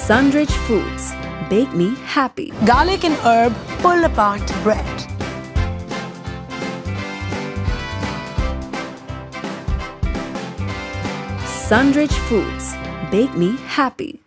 Sunridge Foods. Bake me happy. Garlic and herb pull apart bread. Sunridge Foods. Bake me happy.